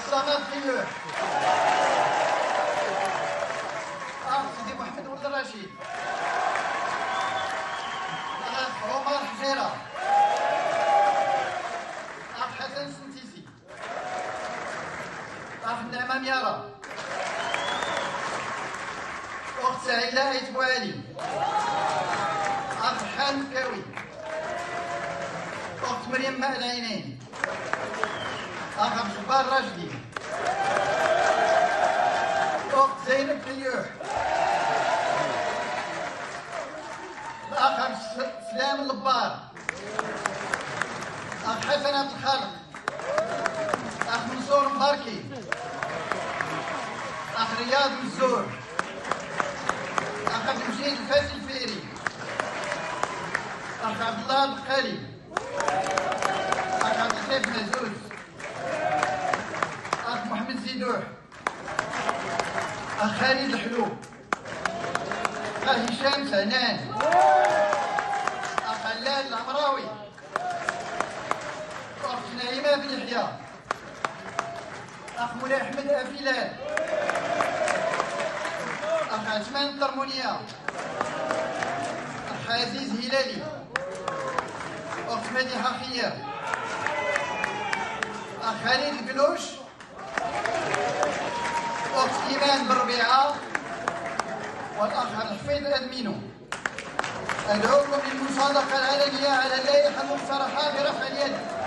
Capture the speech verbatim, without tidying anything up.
الصمد فيوح. أخ سيدي محمد ولد الرشيد. الأخ عمر حجيرة. أخ حسن السنتيسي. أخ نعمة ميارة. أخت سعيدة عيت بوالي. أخ حان كاوي. أخت مريم ماء العينين. أخ عبد الجبار راشدي. أخت زينب فيوح. الأخ عبد السلام اللبار. أخ حسن عبد الخالق. أخ منصور مباركي. أخ رياض مزور. أخ عبد المجيد الفاسي الفيري. أخ عبد الله البقالي. أخ عبد الخيف مهزوز. أخ محمد زيدوح. أخ خالد الحلو. أخ هشام سهنان. أخ هلال العمراوي. أخت نعيمة بن يحيى. أخ مولاي أحمد أفيلات. أخ عثمان الطرمونية. أخ عزيز هلالي. أخت مديحة خيار. أخ خالد القلوش. أخت إيمان بن ربيعة. والأخ عبد الحفيظ أدمينو. أدعوكم للمصادقة العلنية على اللائحة المقترحة برفع اليد.